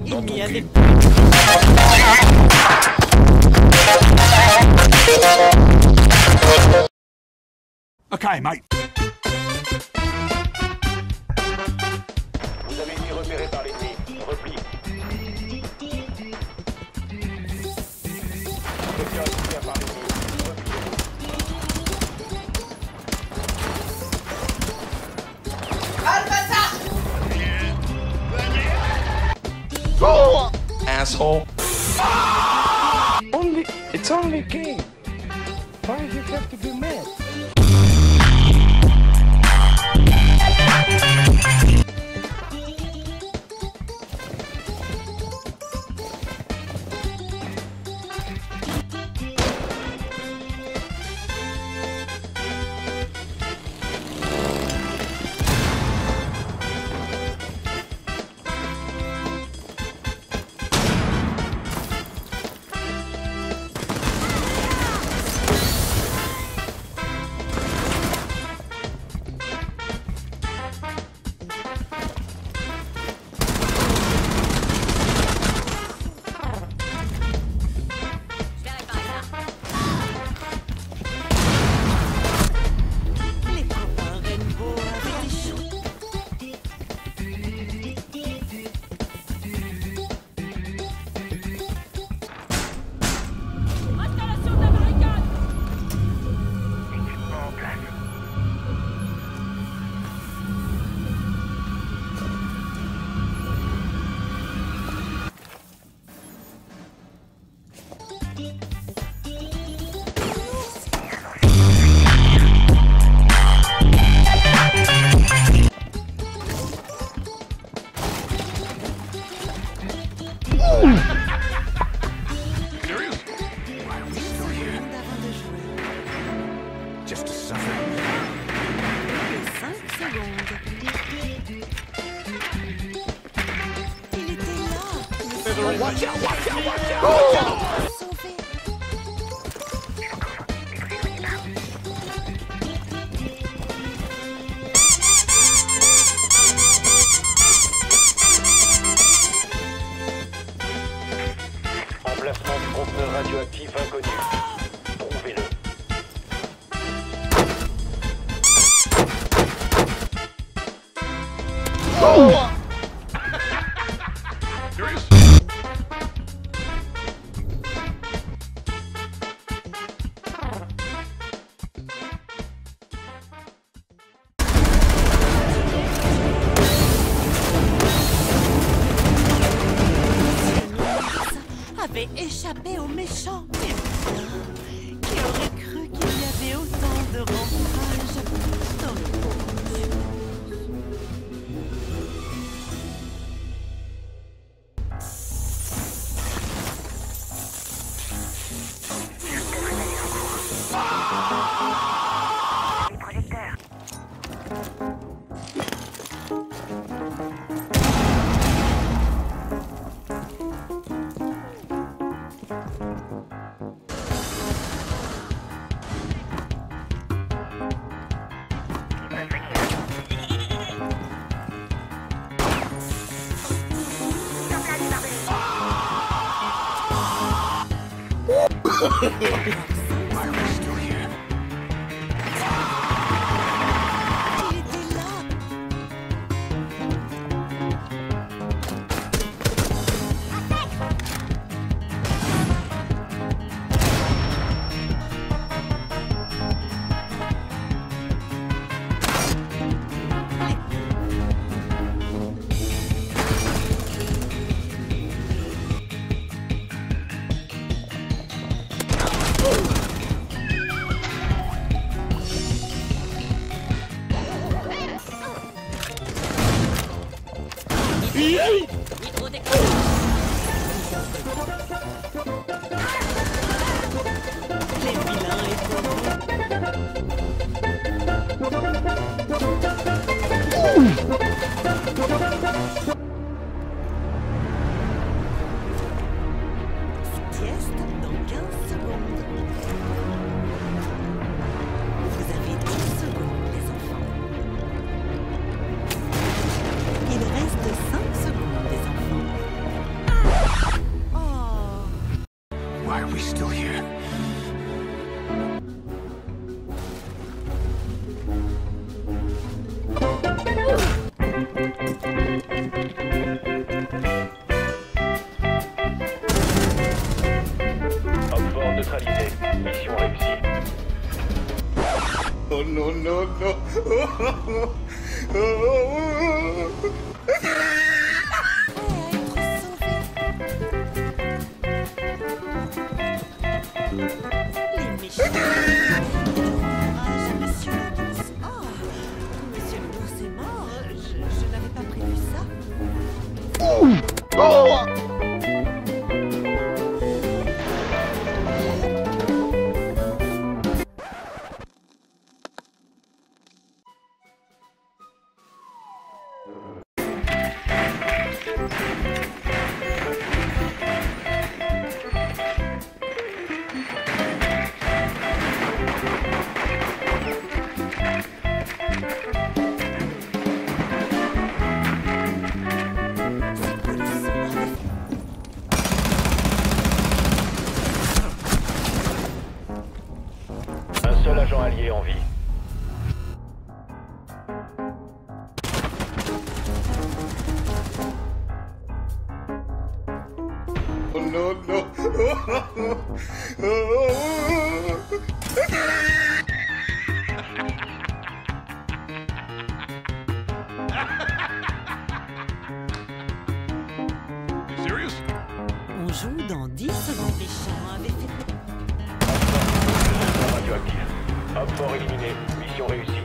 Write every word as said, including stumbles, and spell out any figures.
dans ton cul. Okay, mate. Vous avez été repéré par l'ennemi. Repli. Secteur expert par l'ennemi. Oh! Asshole. Only, it's only a game. Why do you have to be mad? Just a second. cinq secondes. Il était là. Watch out, watch out, watch out! Oh! Sauvé. Emplacement du conteneur radioactif inconnu. Trouvez-le. Oh! Avait échappé aux méchants. Qui aurait cru qu'il y avait autant de remplage dans le monde? non, non, non, non. Les méchants. Courage à Monsieur Ledoux. Oh, Monsieur Ledoux est mort. Je, je n'avais pas prévu ça. Un seul agent allié en vie. Oh non, non. You serious? On joue dans dix secondes. Les méchants avaient fait... Radioactif. Homme fort éliminé. Mission réussie.